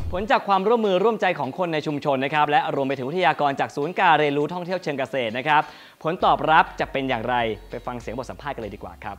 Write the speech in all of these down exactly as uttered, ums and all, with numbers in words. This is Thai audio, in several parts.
ผลจากความร่วมมือร่วมใจของคนในชุมชนนะครับและรวมไปถึงวิทยากรจากศูนย์การเรียนรู้ท่องเที่ยวเชิงเกษตรนะครับผลตอบรับจะเป็นอย่างไรไปฟังเสียงบทสัมภาษณ์กันเลยดีกว่าครับ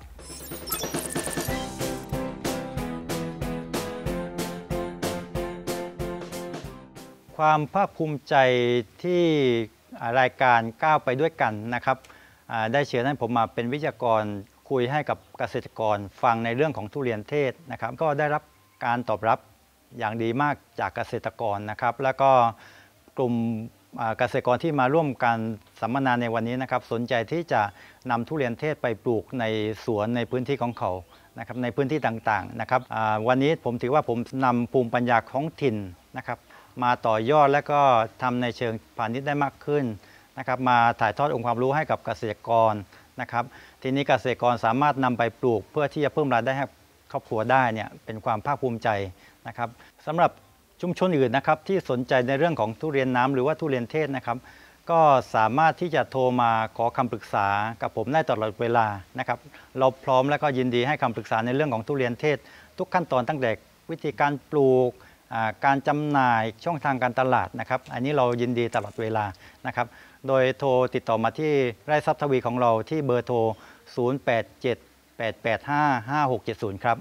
ความภาคภูมิใจที่รายการก้าวไปด้วยกันนะครับได้เชิญให้ผมมาเป็นวิทยากรคุยให้กับเกษตรกรฟังในเรื่องของทุเรียนเทศนะครับก็ได้รับการตอบรับอย่างดีมากจากเกษตรกรนะครับแล้วก็กลุ่มเกษตรกรที่มาร่วมการสัมมนาในวันนี้นะครับสนใจที่จะนำทุเรียนเทศไปปลูกในสวนในพื้นที่ของเขานะครับในพื้นที่ต่างๆนะครับวันนี้ผมถือว่าผมนำภูมิปัญญาท้องถิ่นนะครับมาต่อยอดและก็ทำในเชิงพาณิชย์ได้มากขึ้นนะครับมาถ่ายทอดองค์ความรู้ให้กับเกษตรกรนะครับทีนี้เกษตรกรสามารถนำไปปลูกเพื่อที่จะเพิ่มรายได้ให้ครอบครัวได้เนี่ยเป็นความภาคภูมิใจนะครับสำหรับชุมชนอื่นนะครับที่สนใจในเรื่องของทุเรียนน้ำหรือว่าทุเรียนเทศนะครับก็สามารถที่จะโทรมาขอคำปรึกษากับผมได้ตลอดเวลานะครับเราพร้อมและก็ยินดีให้คำปรึกษาในเรื่องของทุเรียนเทศทุกขั้นตอนตั้งแต่วิธีการปลูกการจำหน่ายช่องทางการตลาดนะครับอันนี้เรายินดีตลอดเวลานะครับโดยโทรติดต่อมาที่ไร่ทรัพย์ทวีของเราที่เบอร์โทรศูนย์ แปด เจ็ด แปด แปด ห้า ห้า หก เจ็ด ศูนย์ครับ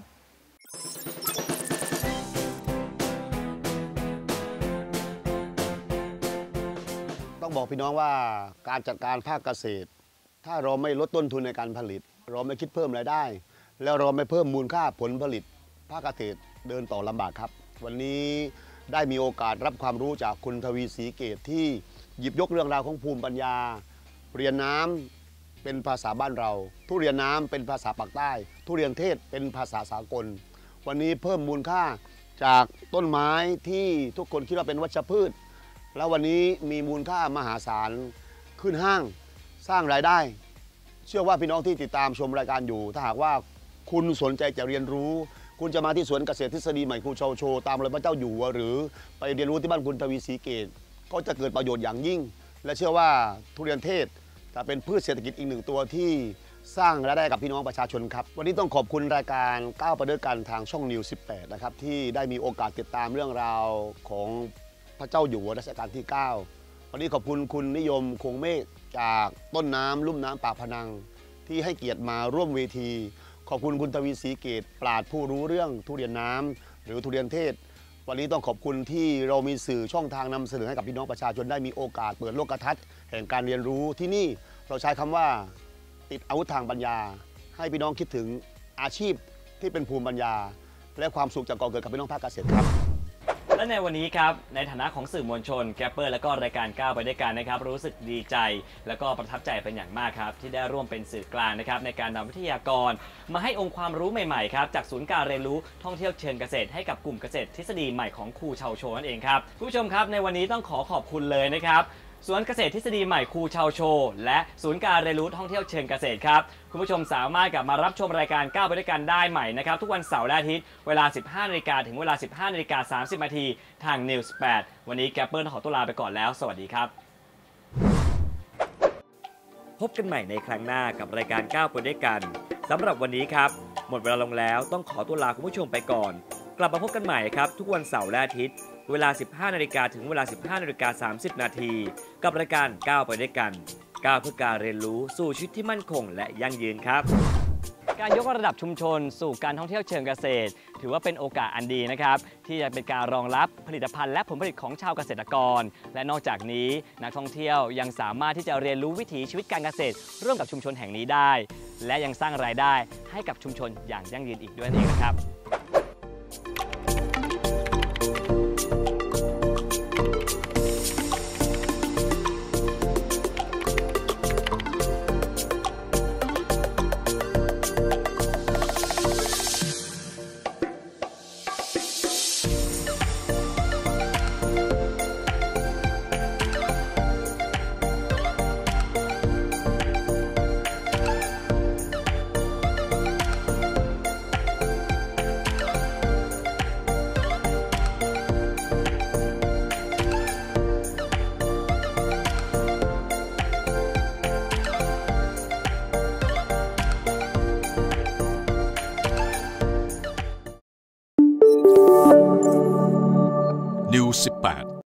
ต้องบอกพี่น้องว่าการจัดการภาคเกษตรถ้าเราไม่ลดต้นทุนในการผลิตเราไม่คิดเพิ่มรายได้แล้วเราไม่เพิ่มมูลค่าผลผลิตภาคเกษตรเดินต่อลำบากครับวันนี้ได้มีโอกาสรับความรู้จากคุณทวีศรีเกตที่หยิบยกเรื่องราวของภูมิปัญญาเรียนน้ำเป็นภาษาบ้านเราทุเรียนน้ำเป็นภาษาปากใต้ทุเรียนเทศเป็นภาษาสากลวันนี้เพิ่มมูลค่าจากต้นไม้ที่ทุกคนคิดว่าเป็นวัชพืชแล้ววันนี้มีมูลค่ามหาศาลขึ้นห้างสร้างรายได้เชื่อว่าพี่น้องที่ติดตามชมรายการอยู่ถ้าหากว่าคุณสนใจจะเรียนรู้คุณจะมาที่สวนเกษตรทฤษฎีใหม่ครูชาวโชว์ตามรอยพระเจ้าอยู่หัวหรือไปเรียนรู้ที่บ้านคุณทวีศรีเกตก็จะเกิดประโยชน์อย่างยิ่งและเชื่อว่าทุเรียนเทศจะเป็นพืชเศรษฐกิจอีกหนึ่งตัวที่สร้างรายได้กับพี่น้องประชาชนครับวันนี้ต้องขอบคุณรายการก้าวไปด้วยกันทางช่องนิวสิบแปดนะครับที่ได้มีโอกาสติดตามเรื่องราวของพระเจ้าอยู่หัวรัชกาลที่เก้าวันนี้ขอบคุณคุณนิยมคงเมฆจากต้นน้ำลุ่มน้ำปากพนังที่ให้เกียรติมาร่วมเวทีขอบคุณคุณทวีศรีเกตปราชญ์ผู้รู้เรื่องทุเรียนน้ำหรือทุเรียนเทศวันนี้ต้องขอบคุณที่เรามีสื่อช่องทางนำเสนอให้กับพี่น้องประชาชนได้มีโอกาสเปิดโลกทัศน์แห่งการเรียนรู้ที่นี่เราใช้คำว่าติดอาวุธทางปัญญาให้พี่น้องคิดถึงอาชีพที่เป็นภูมิปัญญาและความสุขจากก่อเกิดกับพี่น้องภาคเกษตรครับและในวันนี้ครับในฐานะของสื่อมวลชนแกปเปอร์และก็รายการก้าวไปด้วยกันนะครับรู้สึกดีใจและก็ประทับใจเป็นอย่างมากครับที่ได้ร่วมเป็นสื่อกลางนะครับในการนำวิทยากรมาให้องค์ความรู้ใหม่ๆครับจากศูนย์การเรียนรู้ท่องเที่ยวเชิงเกษตรให้กับกลุ่มเกษตรทฤษฎีใหม่ของครูชาวโชนั่นเองครับผู้ชมครับในวันนี้ต้องขอขอบคุณเลยนะครับสวนเกษตรทฤษฎีใหม่ครูชาวโชและศูนย์การเรียนรู้ท่องเที่ยวเชิงเกษตรครับคุณผู้ชมสามารถกลับมารับชมรายการก้าวไปด้วยกันได้ใหม่นะครับทุกวันเสาร์และอาทิตย์เวลา สิบห้านาฬิกา ถึงเวลา สิบห้านาฬิกาสามสิบนาทีทางนิวส์แปดวันนี้แกปเปอร์ต้องขอตัวลาไปก่อนแล้วสวัสดีครับพบกันใหม่ในครั้งหน้ากับรายการก้าวไปด้วยกันสำหรับวันนี้ครับหมดเวลาลงแล้วต้องขอตัวลาคุณผู้ชมไปก่อนกลับมาพบกันใหม่ครับทุกวันเสาร์และอาทิตย์เวลา สิบห้านาฬิกา ถึงเวลา สิบห้านาฬิกาสามสิบนาทีกับรายการก้าวไปด้วยกันก้าวเพื่อการเรียนรู้สู่ชีวิตที่มั่นคงและยั่งยืนครับการยกระดับชุมชนสู่การท่องเที่ยวเชิงเกษตรถือว่าเป็นโอกาสอันดีนะครับที่จะเป็นการรองรับผลิตภัณฑ์และผลผลิตของชาวเกษตรกรและนอกจากนี้นักท่องเที่ยวยังสามารถที่จะเรียนรู้วิถีชีวิตการเกษตรร่วมกับชุมชนแห่งนี้ได้และยังสร้างรายได้ให้กับชุมชนอย่างยั่งยืนอีกด้วยนั่นเองนะครับสิบแปด